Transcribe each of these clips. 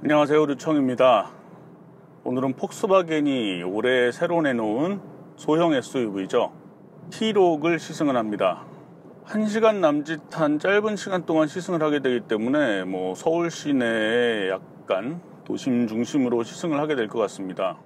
안녕하세요, 류청입니다. 오늘은 폭스바겐이 올해 새로 내놓은 소형 SUV죠. T-Roc을 시승을 합니다. 1시간 남짓한 짧은 시간 동안 시승을 하게 되기 때문에 서울 시내에 약간 도심 중심으로 시승을 하게 될 것 같습니다.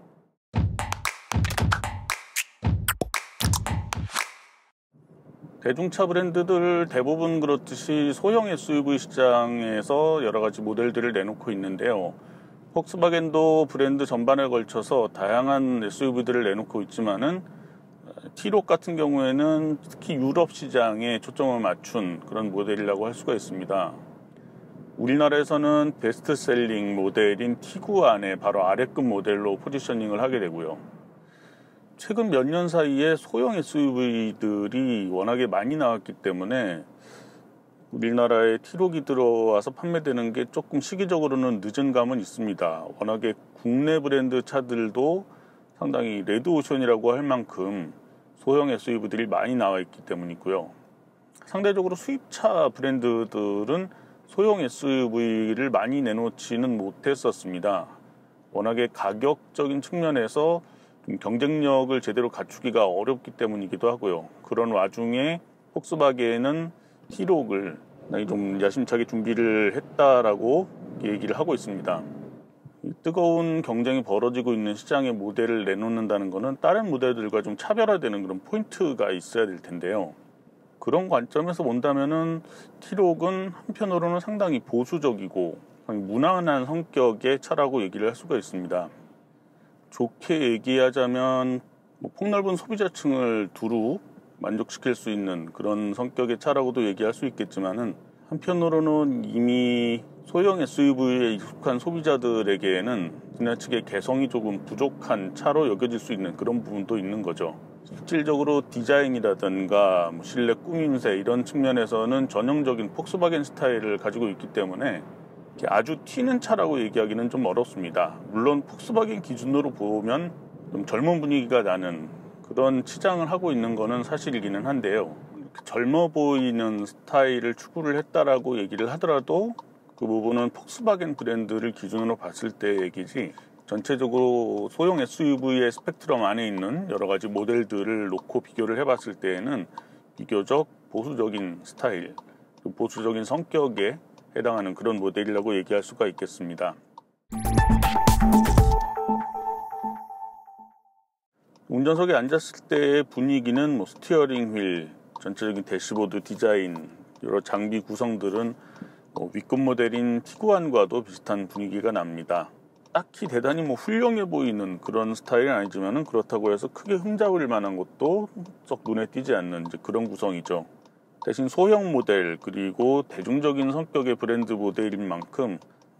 대중차 브랜드들 대부분 그렇듯이 소형 SUV 시장에서 여러가지 모델들을 내놓고 있는데요. 폭스바겐도 브랜드 전반에 걸쳐서 다양한 SUV들을 내놓고 있지만은 T-Roc 같은 경우에는 특히 유럽 시장에 초점을 맞춘 그런 모델이라고 할 수가 있습니다. 우리나라에서는 베스트셀링 모델인 Tiguan의 바로 아래급 모델로 포지셔닝을 하게 되고요. 최근 몇 년 사이에 소형 SUV들이 워낙에 많이 나왔기 때문에 우리나라에 T-Roc이 들어와서 판매되는 게 조금 시기적으로는 늦은 감은 있습니다. 워낙에 국내 브랜드 차들도 상당히 레드오션이라고 할 만큼 소형 SUV들이 많이 나와 있기 때문이고요. 상대적으로 수입차 브랜드들은 소형 SUV를 많이 내놓지는 못했었습니다. 워낙에 가격적인 측면에서 경쟁력을 제대로 갖추기가 어렵기 때문이기도 하고요. 그런 와중에 폭스바겐은 T-Roc을 좀 야심차게 준비를 했다라고 얘기를 하고 있습니다. 뜨거운 경쟁이 벌어지고 있는 시장에 모델을 내놓는다는 것은 다른 모델들과 좀 차별화되는 그런 포인트가 있어야 될 텐데요. 그런 관점에서 본다면은 T-Roc은 한편으로는 상당히 보수적이고 무난한 성격의 차라고 얘기를 할 수가 있습니다. 좋게 얘기하자면 폭넓은 소비자층을 두루 만족시킬 수 있는 그런 성격의 차라고도 얘기할 수 있겠지만은 한편으로는 이미 소형 SUV에 익숙한 소비자들에게는 지나치게 개성이 조금 부족한 차로 여겨질 수 있는 그런 부분도 있는 거죠. 실질적으로 디자인이라든가 실내 꾸밈새 이런 측면에서는 전형적인 폭스바겐 스타일을 가지고 있기 때문에 아주 튀는 차라고 얘기하기는 좀 어렵습니다. 물론 폭스바겐 기준으로 보면 좀 젊은 분위기가 나는 그런 치장을 하고 있는 거는 사실이기는 한데요. 젊어 보이는 스타일을 추구를 했다라고 얘기를 하더라도 그 부분은 폭스바겐 브랜드를 기준으로 봤을 때 얘기지, 전체적으로 소형 SUV의 스펙트럼 안에 있는 여러 가지 모델들을 놓고 비교를 해봤을 때에는 비교적 보수적인 스타일, 보수적인 성격에 해당하는 그런 모델이라고 얘기할 수가 있겠습니다. 운전석에 앉았을 때의 분위기는 스티어링 휠, 전체적인 대시보드 디자인, 여러 장비 구성들은 위급 모델인 티구안과도 비슷한 분위기가 납니다. 딱히 대단히 훌륭해 보이는 그런 스타일은 아니지만 그렇다고 해서 크게 흠잡을 만한 것도 썩 눈에 띄지 않는 그런 구성이죠. 대신 소형 모델 그리고 대중적인 성격의 브랜드 모델인 만큼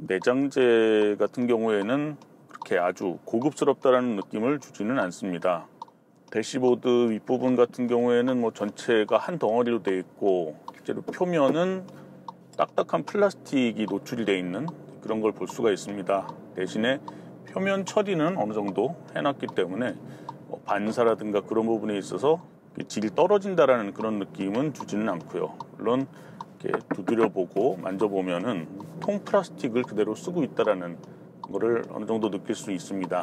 내장재 같은 경우에는 그렇게 아주 고급스럽다라는 느낌을 주지는 않습니다. 대시보드 윗부분 같은 경우에는 전체가 한 덩어리로 되어 있고 실제로 표면은 딱딱한 플라스틱이 노출이 되어 있는 그런 걸 볼 수가 있습니다. 대신에 표면 처리는 어느 정도 해놨기 때문에 반사라든가 그런 부분에 있어서 질이 떨어진다라는 그런 느낌은 주지는 않고요. 물론 이렇게 두드려보고 만져보면은 통 플라스틱을 그대로 쓰고 있다라는 거를 어느 정도 느낄 수 있습니다.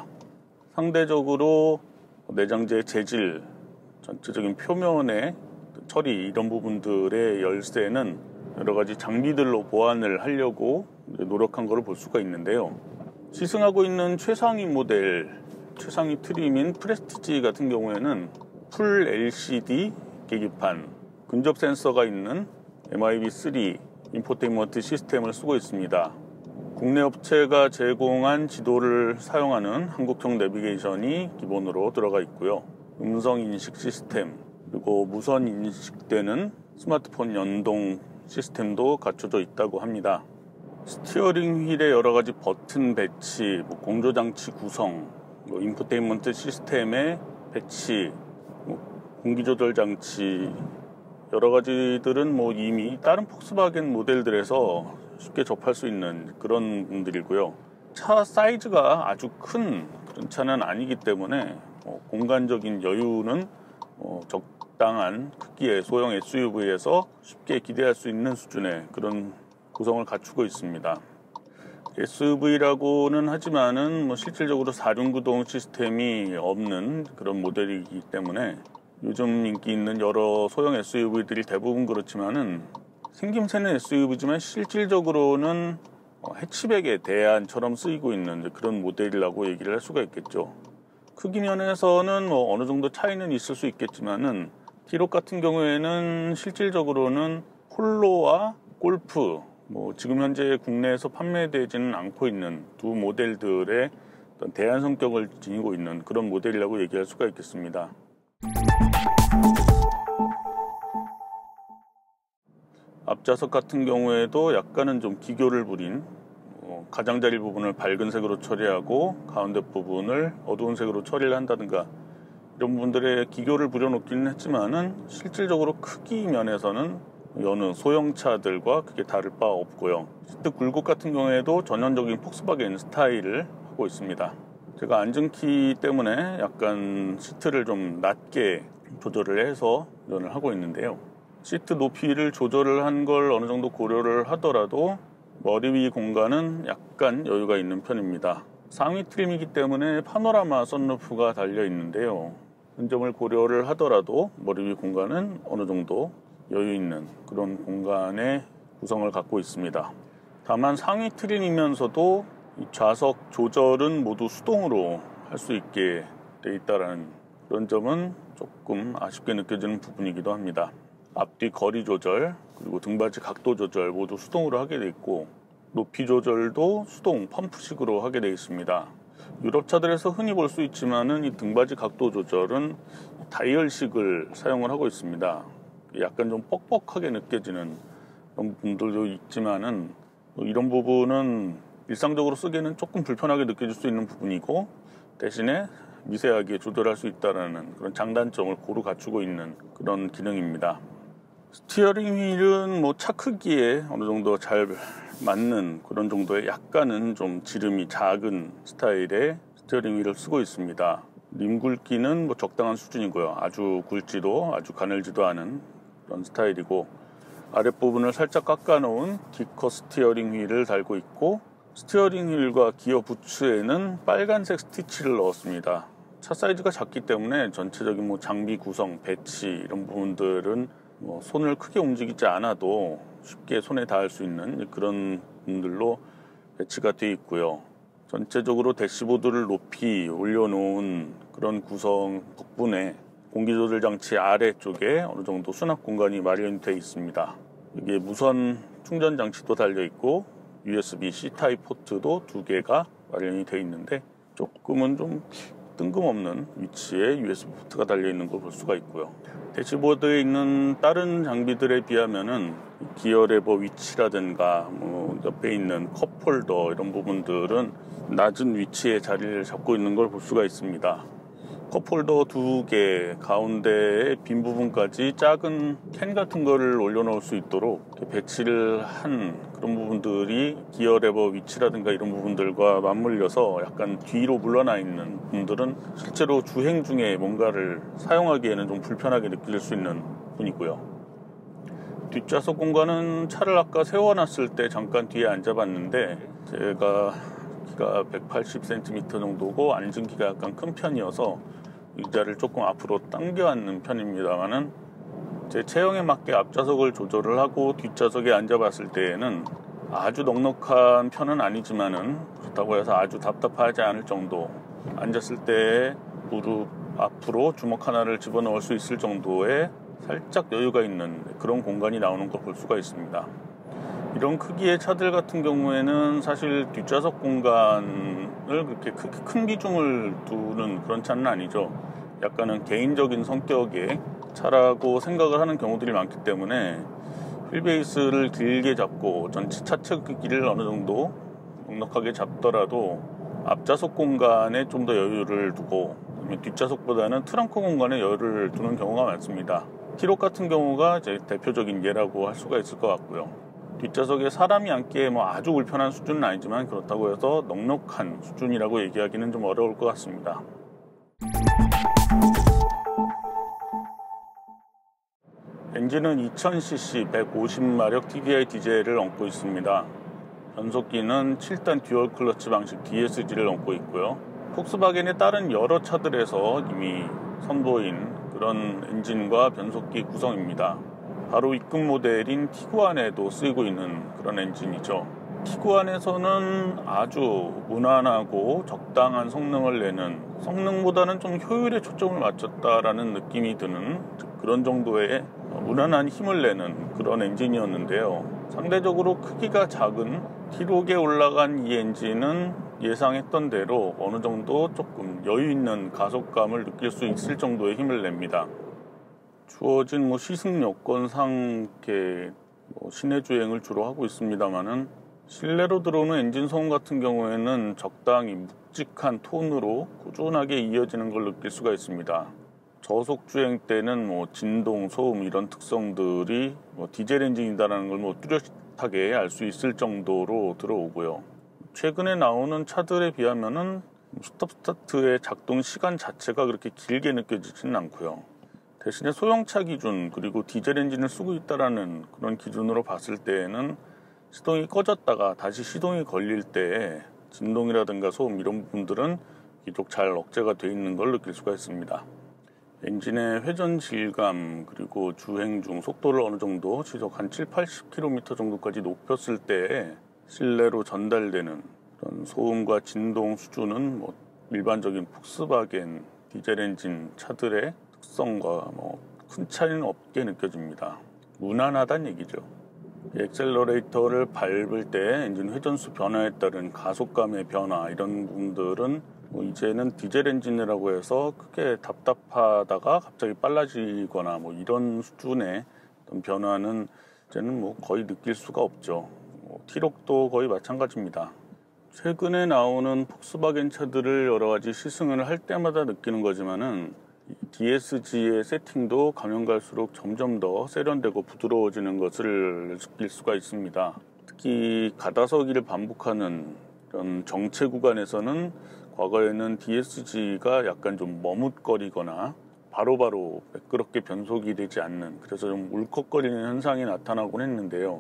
상대적으로 내장재의 재질, 전체적인 표면의 처리 이런 부분들의 열쇠는 여러 가지 장비들로 보완을 하려고 노력한 것을 볼 수가 있는데요. 시승하고 있는 최상위 모델, 최상위 트림인 프레스티지 같은 경우에는 풀 LCD 계기판, 근접 센서가 있는 MIB3 인포테인먼트 시스템을 쓰고 있습니다. 국내 업체가 제공한 지도를 사용하는 한국형 내비게이션이 기본으로 들어가 있고요. 음성 인식 시스템, 그리고 무선 인식되는 스마트폰 연동 시스템도 갖춰져 있다고 합니다. 스티어링 휠의 여러 가지 버튼 배치, 공조장치 구성, 인포테인먼트 시스템의 배치, 공기조절 장치 여러 가지들은 이미 다른 폭스바겐 모델들에서 쉽게 접할 수 있는 그런 분들이고요. 차 사이즈가 아주 큰 그런 차는 아니기 때문에 공간적인 여유는 적당한 크기의 소형 SUV에서 쉽게 기대할 수 있는 수준의 그런 구성을 갖추고 있습니다. SUV라고는 하지만은 실질적으로 4륜구동 시스템이 없는 그런 모델이기 때문에 요즘 인기 있는 여러 소형 SUV들이 대부분 그렇지만은 생김새는 SUV지만 실질적으로는 해치백의 대안처럼 쓰이고 있는 그런 모델이라고 얘기를 할 수가 있겠죠. 크기 면에서는 어느 정도 차이는 있을 수 있겠지만은 T-Roc 같은 경우에는 실질적으로는 폴로와 골프, 지금 현재 국내에서 판매되지는 않고 있는 두 모델들의 어떤 대안 성격을 지니고 있는 그런 모델이라고 얘기할 수가 있겠습니다. 앞좌석 같은 경우에도 약간은 좀 기교를 부린 가장자리 부분을 밝은 색으로 처리하고 가운데 부분을 어두운 색으로 처리를 한다든가 이런 부분들의 기교를 부려놓기는 했지만은 실질적으로 크기 면에서는 여느 소형차들과 크게 다를 바 없고요. 시트 굴곡 같은 경우에도 전형적인 폭스바겐 스타일을 하고 있습니다. 제가 안전키 때문에 약간 시트를 좀 낮게 조절을 해서 운전을 하고 있는데요. 시트 높이를 조절을 한 걸 어느 정도 고려를 하더라도 머리 위 공간은 약간 여유가 있는 편입니다. 상위 트림이기 때문에 파노라마 선루프가 달려 있는데요. 그 점을 고려를 하더라도 머리 위 공간은 어느 정도 여유 있는 그런 공간의 구성을 갖고 있습니다. 다만 상위 트림이면서도 이 좌석 조절은 모두 수동으로 할 수 있게 돼 있다는 그런 점은 조금 아쉽게 느껴지는 부분이기도 합니다. 앞뒤 거리 조절 그리고 등받이 각도 조절 모두 수동으로 하게 돼 있고 높이 조절도 수동 펌프식으로 하게 돼 있습니다. 유럽 차들에서 흔히 볼 수 있지만은 이 등받이 각도 조절은 다이얼식을 사용을 하고 있습니다. 약간 좀 뻑뻑하게 느껴지는 그런 분들도 있지만은 이런 부분은 일상적으로 쓰기에는 조금 불편하게 느껴질 수 있는 부분이고 대신에 미세하게 조절할 수 있다는 그런 장단점을 고루 갖추고 있는 그런 기능입니다. 스티어링 휠은 차 크기에 어느 정도 잘 맞는 그런 정도의 약간은 좀 지름이 작은 스타일의 스티어링 휠을 쓰고 있습니다. 림 굵기는 적당한 수준이고요. 아주 굵지도 아주 가늘지도 않은 그런 스타일이고 아랫부분을 살짝 깎아 놓은 D컷 스티어링 휠을 달고 있고 스티어링 휠과 기어 부츠에는 빨간색 스티치를 넣었습니다. 차 사이즈가 작기 때문에 전체적인 장비 구성, 배치 이런 부분들은 손을 크게 움직이지 않아도 쉽게 손에 닿을 수 있는 그런 분들로 배치가 되어 있고요. 전체적으로 대시보드를 높이 올려놓은 그런 구성 덕분에 공기조절 장치 아래쪽에 어느 정도 수납 공간이 마련되어 있습니다. 여기에 무선 충전 장치도 달려 있고 USB-C 타입 포트도 2개가 마련이 되어 있는데 조금은 좀 뜬금없는 위치에 USB 포트가 달려 있는 걸 볼 수가 있고요. 대시보드에 있는 다른 장비들에 비하면은 기어 레버 위치라든가 옆에 있는 컵홀더 이런 부분들은 낮은 위치에 자리를 잡고 있는 걸 볼 수가 있습니다. 컵홀더 2개 가운데의 빈 부분까지 작은 캔 같은 거를 올려놓을 수 있도록 배치를 한 그런 부분들이 기어 레버 위치라든가 이런 부분들과 맞물려서 약간 뒤로 물러나 있는 분들은 실제로 주행 중에 뭔가를 사용하기에는 좀 불편하게 느낄 수 있는 부분이고요. 뒷좌석 공간은 차를 아까 세워놨을 때 잠깐 뒤에 앉아봤는데 제가 키가 180cm 정도고 앉은 키가 약간 큰 편이어서 의자를 조금 앞으로 당겨 앉는 편입니다만은 제 체형에 맞게 앞좌석을 조절을 하고 뒷좌석에 앉아봤을 때에는 아주 넉넉한 편은 아니지만은 그렇다고 해서 아주 답답하지 않을 정도, 앉았을 때 무릎 앞으로 주먹 하나를 집어넣을 수 있을 정도의 살짝 여유가 있는 그런 공간이 나오는 걸 볼 수가 있습니다. 이런 크기의 차들 같은 경우에는 사실 뒷좌석 공간을 그렇게 큰 비중을 두는 그런 차는 아니죠. 약간은 개인적인 성격의 차라고 생각을 하는 경우들이 많기 때문에 휠베이스를 길게 잡고 전체 차체 크기를 어느 정도 넉넉하게 잡더라도 앞좌석 공간에 좀 더 여유를 두고 뒷좌석보다는 트렁크 공간에 여유를 두는 경우가 많습니다. T-Roc 같은 경우가 제 대표적인 예라고 할 수가 있을 것 같고요. 뒷좌석에 사람이 앉기에 아주 불편한 수준은 아니지만 그렇다고 해서 넉넉한 수준이라고 얘기하기는 좀 어려울 것 같습니다. 엔진은 2000cc 150마력 TDI 디젤을 얹고 있습니다. 변속기는 7단 듀얼 클러치 방식 DSG를 넣고 있고요. 폭스바겐의 다른 여러 차들에서 이미 선보인 그런 엔진과 변속기 구성입니다. 바로 입금 모델인 티구안에도 쓰이고 있는 그런 엔진이죠. 티구안에서는 아주 무난하고 적당한 성능을 내는, 성능보다는 좀 효율에 초점을 맞췄다라는 느낌이 드는 그런 정도의 무난한 힘을 내는 그런 엔진이었는데요. 상대적으로 크기가 작은 T6에 올라간 이 엔진은 예상했던 대로 어느 정도 조금 여유 있는 가속감을 느낄 수 있을 정도의 힘을 냅니다. 주어진 시승 요건상 이렇게 시내 주행을 주로 하고 있습니다만은 실내로 들어오는 엔진 소음 같은 경우에는 적당히 묵직한 톤으로 꾸준하게 이어지는 걸 느낄 수가 있습니다. 저속 주행 때는 진동, 소음 이런 특성들이 디젤 엔진이다라는 걸 뚜렷하게 알 수 있을 정도로 들어오고요. 최근에 나오는 차들에 비하면은 스톱 스타트의 작동 시간 자체가 그렇게 길게 느껴지지는 않고요. 대신에 소형차 기준 그리고 디젤 엔진을 쓰고 있다라는 그런 기준으로 봤을 때에는 시동이 꺼졌다가 다시 시동이 걸릴 때 진동이라든가 소음 이런 부분들은 비록 잘 억제가 되어 있는 걸 느낄 수가 있습니다. 엔진의 회전 질감 그리고 주행 중 속도를 어느 정도 시속 한 7-80km 정도까지 높였을 때 실내로 전달되는 그런 소음과 진동 수준은 일반적인 폭스바겐 디젤 엔진 차들의 특성과 큰 차이는 없게 느껴집니다. 무난하다는 얘기죠. 액셀러레이터를 밟을 때 엔진 회전수 변화에 따른 가속감의 변화 이런 부분들은 이제는 디젤 엔진이라고 해서 크게 답답하다가 갑자기 빨라지거나 이런 수준의 어떤 변화는 이제는 거의 느낄 수가 없죠. T6도 거의 마찬가지입니다. 최근에 나오는 폭스바겐 차들을 여러 가지 시승을 할 때마다 느끼는 거지만은 DSG의 세팅도 가면 갈수록 점점 더 세련되고 부드러워지는 것을 느낄 수가 있습니다. 특히 가다서기를 반복하는 이런 정체 구간에서는 과거에는 DSG가 약간 좀 머뭇거리거나 바로바로 매끄럽게 변속이 되지 않는, 그래서 좀 울컥거리는 현상이 나타나곤 했는데요.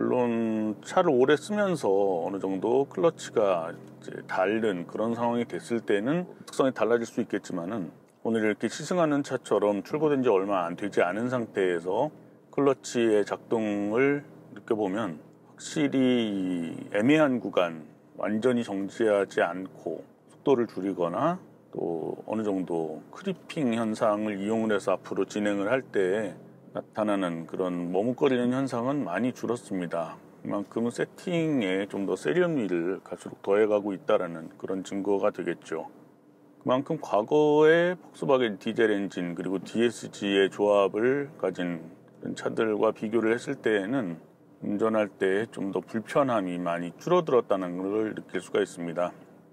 물론 차를 오래 쓰면서 어느 정도 클러치가 이제 닳는 그런 상황이 됐을 때는 특성이 달라질 수 있겠지만은 오늘 이렇게 시승하는 차처럼 출고된 지 얼마 안 되지 않은 상태에서 클러치의 작동을 느껴보면 확실히 애매한 구간, 완전히 정지하지 않고 속도를 줄이거나 또 어느 정도 크리핑 현상을 이용을 해서 앞으로 진행을 할 때 나타나는 그런 머뭇거리는 현상은 많이 줄었습니다. 그만큼 세팅에 좀 더 세련미를 갈수록 더해가고 있다는 그런 증거가 되겠죠. 그만큼 과거의 폭스바겐 디젤 엔진 그리고 DSG의 조합을 가진 차들과 비교를 했을 때에는 운전할 때 좀 더 불편함이 많이 줄어들었다는 걸 느낄 수가 있습니다.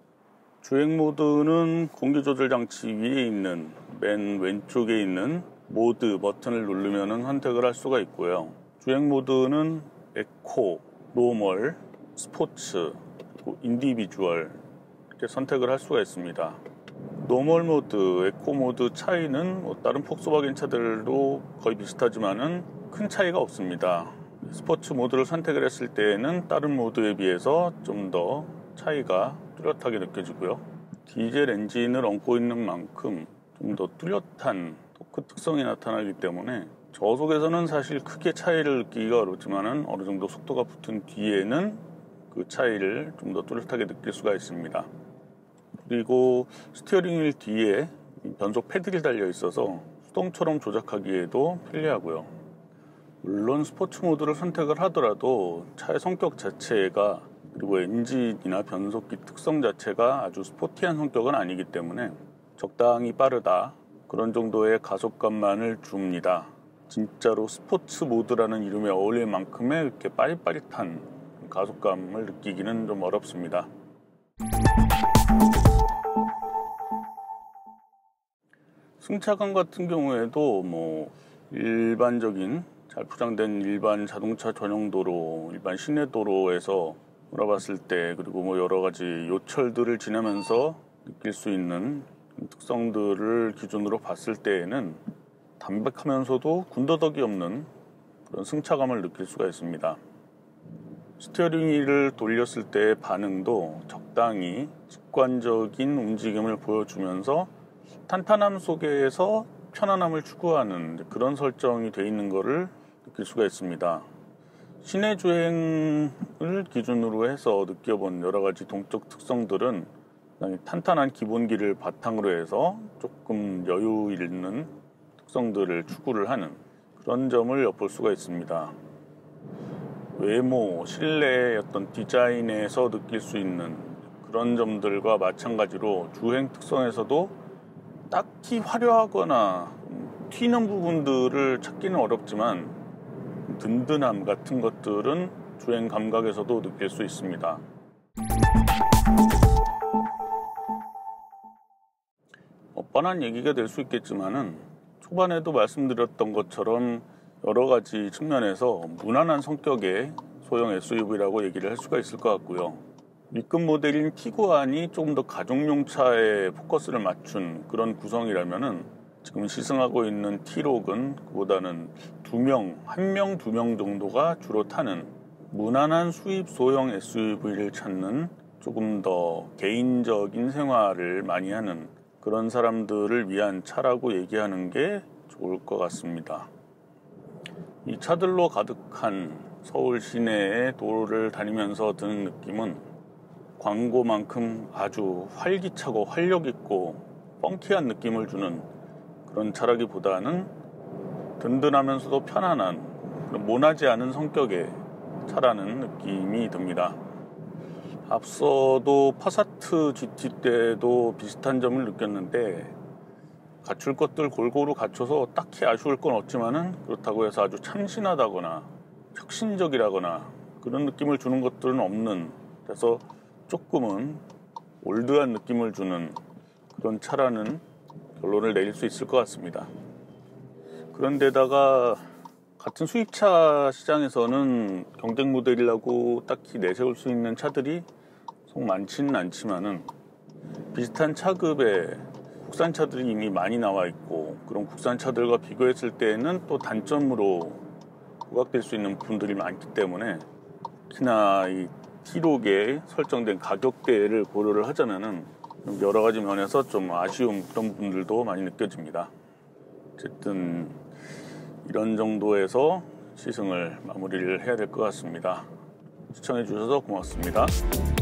주행 모드는 공기 조절 장치 위에 있는 맨 왼쪽에 있는 모드 버튼을 누르면 선택을 할 수가 있고요. 주행 모드는 에코, 노멀, 스포츠, 그리고 인디비주얼 이렇게 선택을 할 수가 있습니다. 노멀 모드, 에코 모드 차이는 다른 폭스바겐 차들도 거의 비슷하지만은 큰 차이가 없습니다. 스포츠 모드를 선택을 했을 때에는 다른 모드에 비해서 좀 더 차이가 뚜렷하게 느껴지고요. 디젤 엔진을 얹고 있는 만큼 좀 더 뚜렷한 토크 특성이 나타나기 때문에 저속에서는 사실 크게 차이를 느끼기가 어렵지만은 어느 정도 속도가 붙은 뒤에는 그 차이를 좀 더 뚜렷하게 느낄 수가 있습니다. 그리고 스티어링 휠 뒤에 변속 패들이 달려 있어서 수동처럼 조작하기에도 편리하고요. 물론 스포츠 모드를 선택을 하더라도 차의 성격 자체가 그리고 엔진이나 변속기 특성 자체가 아주 스포티한 성격은 아니기 때문에 적당히 빠르다 그런 정도의 가속감만을 줍니다. 진짜로 스포츠 모드라는 이름에 어울릴 만큼의 이렇게 빠릿빠릿한 가속감을 느끼기는 좀 어렵습니다. 승차감 같은 경우에도 일반적인 잘 포장된 일반 자동차 전용 도로, 일반 시내 도로에서 몰아봤을 때 그리고 여러 가지 요철들을 지나면서 느낄 수 있는 특성들을 기준으로 봤을 때에는 담백하면서도 군더더기 없는 그런 승차감을 느낄 수가 있습니다. 스티어링 휠을 돌렸을 때의 반응도 적당히 직관적인 움직임을 보여주면서 탄탄함 속에서 편안함을 추구하는 그런 설정이 되어 있는 것을 느낄 수가 있습니다. 시내 주행을 기준으로 해서 느껴본 여러 가지 동적 특성들은 탄탄한 기본기를 바탕으로 해서 조금 여유 있는 특성들을 추구를 하는 그런 점을 엿볼 수가 있습니다. 외모, 실내의 어떤 디자인에서 느낄 수 있는 그런 점들과 마찬가지로 주행 특성에서도 딱히 화려하거나 튀는 부분들을 찾기는 어렵지만 든든함 같은 것들은 주행 감각에서도 느낄 수 있습니다. 뻔한 얘기가 될 수 있겠지만은 초반에도 말씀드렸던 것처럼 여러 가지 측면에서 무난한 성격의 소형 SUV라고 얘기를 할 수가 있을 것 같고요. 위급 모델인 티구안이 조금 더 가족용 차에 포커스를 맞춘 그런 구성이라면은 지금 시승하고 있는 T-Roc은 그보다는 1명, 2명 정도가 주로 타는 무난한 수입 소형 SUV를 찾는 조금 더 개인적인 생활을 많이 하는 그런 사람들을 위한 차라고 얘기하는 게 좋을 것 같습니다. 이 차들로 가득한 서울 시내의 도로를 다니면서 드는 느낌은 광고만큼 아주 활기차고 활력있고 펑키한 느낌을 주는 그런 차라기보다는 든든하면서도 편안한 모나지 않은 성격의 차라는 느낌이 듭니다. 앞서도 파사트 GT 때도 비슷한 점을 느꼈는데 갖출 것들 골고루 갖춰서 딱히 아쉬울 건 없지만은 그렇다고 해서 아주 참신하다거나 혁신적이라거나 그런 느낌을 주는 것들은 없는, 그래서 조금은 올드한 느낌을 주는 그런 차라는 결론을 내릴 수 있을 것 같습니다. 그런데다가 같은 수입차 시장에서는 경쟁 모델이라고 딱히 내세울 수 있는 차들이 속 많지는 않지만은 비슷한 차급의 국산차들이 이미 많이 나와 있고 그런 국산차들과 비교했을 때에는 또 단점으로 부각될 수 있는 부분들이 많기 때문에 특히나 이 T-Roc에 설정된 가격대를 고려를 하자면은 여러 가지 면에서 좀 아쉬운 그런 부분들도 많이 느껴집니다. 어쨌든 이런 정도에서 시승을 마무리를 해야 될 것 같습니다. 시청해 주셔서 고맙습니다.